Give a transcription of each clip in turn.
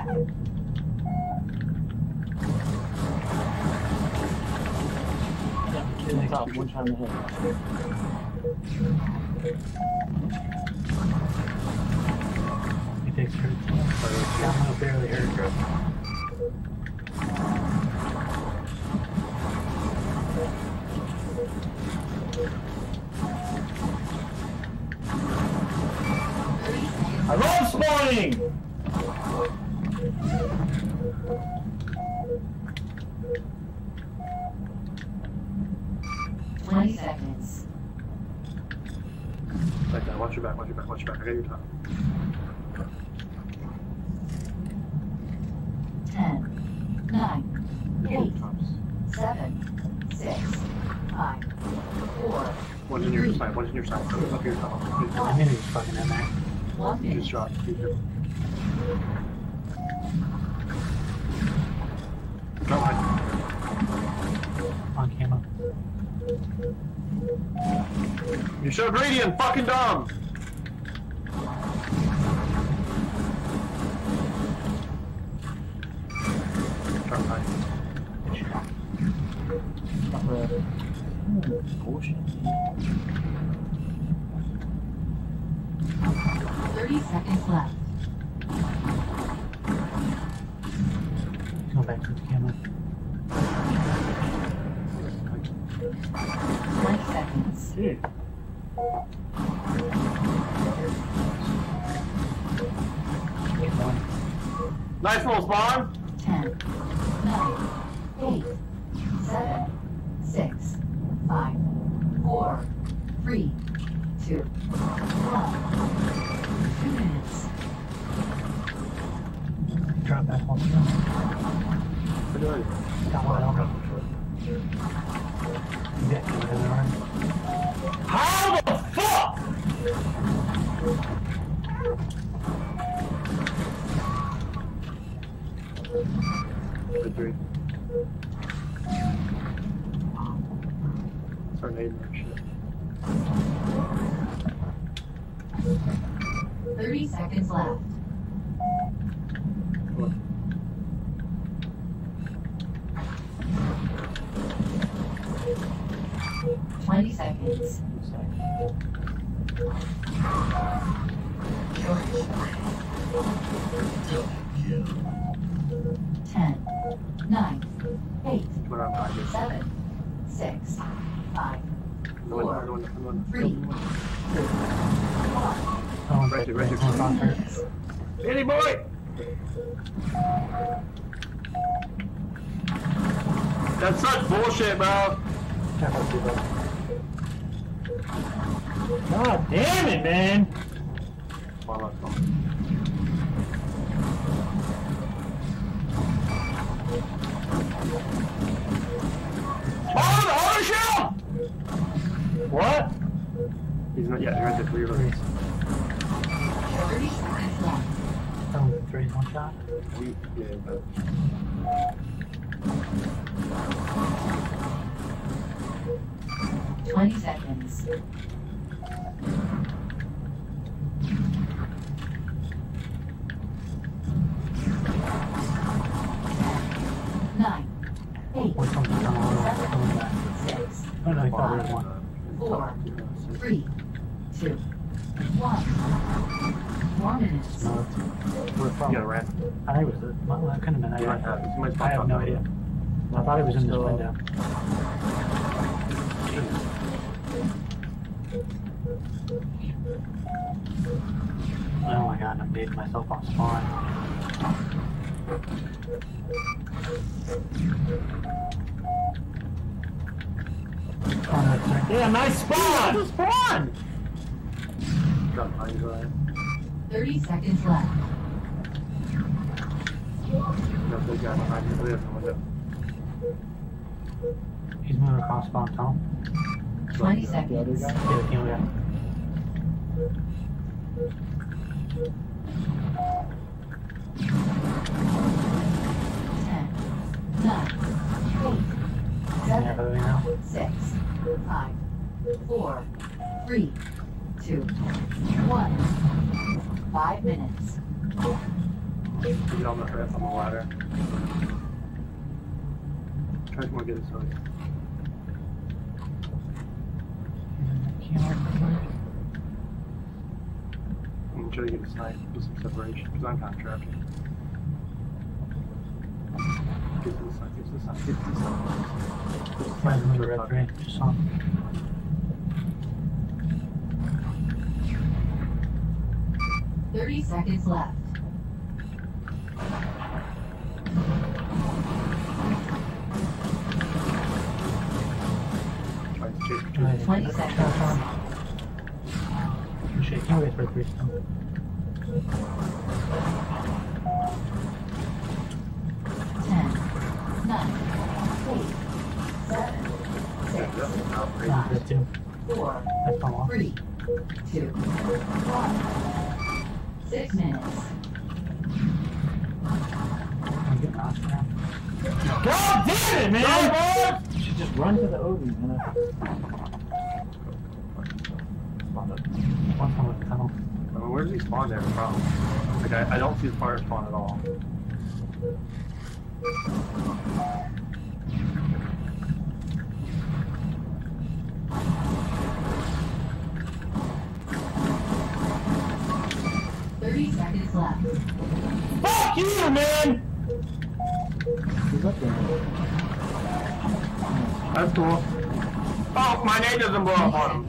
Top, one shot in the head. He takes her. I'm gonna barely hurt her. I love spawning! 20 seconds. Like that. Watch your back. Watch your back. Watch your back. I got your top. 10, 9, 8, 7, 6, 5, 4. One's in your side. One's in your side. One's up your top. I mean, he's fucking in there. 1 You minute. just shot. Be careful. Go ahead. On camera. You showed Radiant. Fucking dumb. Drop high. Bullshit. 30 seconds left. Go back to the camera. 20 seconds. Dude. Keep going. Nice little spawn. 10, 9, 8, 7, 6, 5, 4, 3, 2, 1. 2 minutes. Drop that whole stuff. Good. Got one out. Yeah, How the fuck? Victory. Start nading that shit. 30 seconds left. Look. 20 seconds. 10, 9, 8, Put on high. 7, 6, 5, No one. 3, 2, Oh, Right there, right there. 2 minutes. Danny boy! That's such bullshit, bro. God damn it, man! Oh, the auto shell! What? He's not yet. You're right there. You're right 30 seconds left. Oh, 3 one shot. there. Yeah, but 20 seconds. 9, 8, What's on the 7, 6, Oh no, he thought there was one. 4, 3, 2, 1. 4 minutes. No, where from? you got a rat. I think it was the. Well, that couldn't have been. He might have. He might I have no idea. I thought it was in this Still- window. Oh my god, I'm dating myself on spawn. Oh, no, it's Yeah, nice spawn! spawn! Drop high. He's right. 30 seconds left. No, big guy behind you. Live in the window. He's moving across spawn, Tom. 20 The other seconds. guy? Yeah, the team guy. Ten, 9, 8, Yeah, but we know. 7, 6, 5, 4, 3, 2, 1. 5 minutes. Get on the ladder. Try to come on, get it, sorry. I'm gonna try to get a snipe with some separation, because I'm kind of trapped. Get to the side, get to the side, get to the side. Might move the red gray. Just on. Seconds left. Try to chase. 20 seconds. I'm shaking away for 3 still. 10, 9, 8, 7, 6, Ah, that too. 4, I fell off. 3, 2, 1. 6 minutes. I'm getting knocked down. God damn it, man! You should just run to the Odin, man. One time with the tunnel. I mean, where does he spawn there from? Like, I don't see the fire spawn at all. Seconds left. Fuck you, man! Who's up there? That's cool. Oh, my name doesn't blow up on him.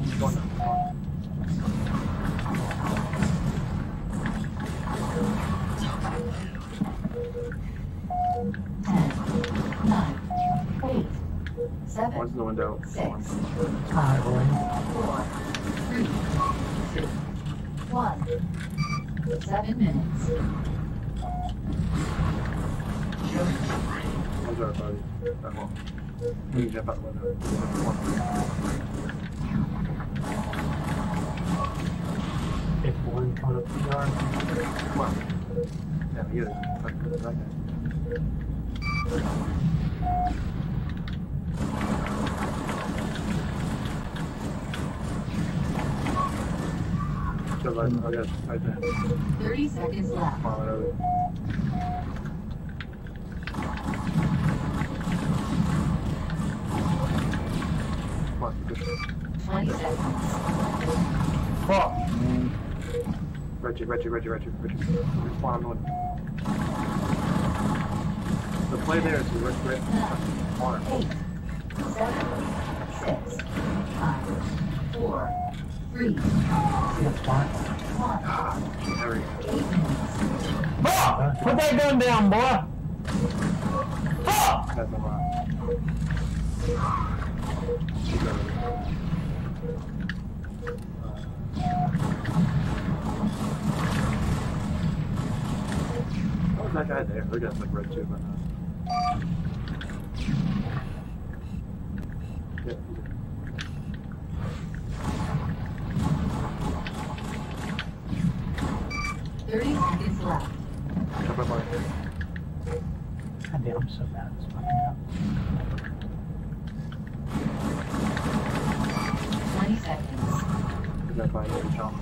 10, 9, 8, 7, One's in the window. 6, Ah, boy. 4, 3, 2, 1. 7 minutes. One's our buddy. That one. We can jump out the window. If one coming up the yard. Come on. Yeah, get it. Right there. So, right there. 30 seconds left. Come on, right over there. Come on, good shit. 20 seconds. Fuck, man. Reggie. Spawn on the window. The play there is right corner. 8, 7, 6, 5, 4, 3, 2, That's fine. 1. There we go. 8 minutes. Fuck! Put that gun down, boy! Fuck! That's a lot. She's over there. Oh, that guy there. Look at like red tube right now. Yep, he's there. Seconds left. Jump up on it. God damn, I'm so bad at this fucking up. 20 seconds. Is that by every jump?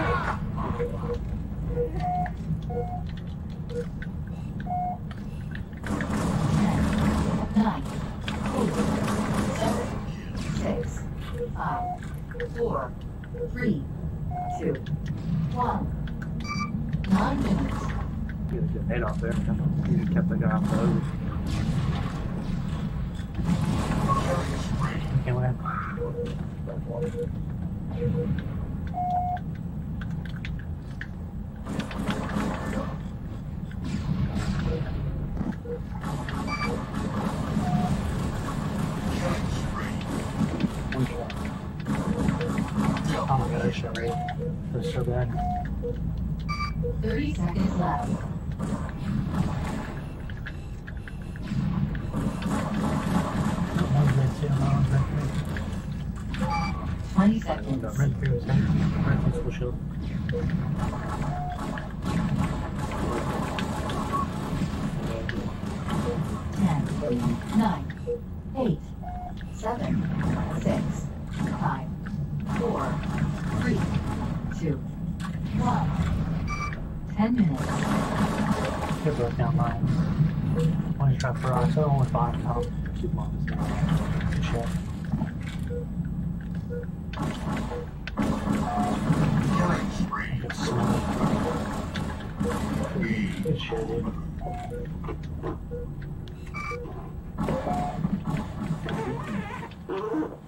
9, 8, 7, 6, 5, 4, 3, 2, 1. 9 minutes. You gotta get Nate off there. You just kept that guy off the other. Okay, what happened? Oh my god, I shot right. That was so bad. 30 seconds left. One's red too, one's red 20 seconds. 3. Red 3 was hit. Red 3's full shield. 10, 9, 8, 7, 6, 5, 4, 3, 2, 1. 10 minutes. They're both down mine. One is trapped for us, the other one was bottom top. Keep them on this now. Good shit. Killing spree. Good smoke. Good shit, dude.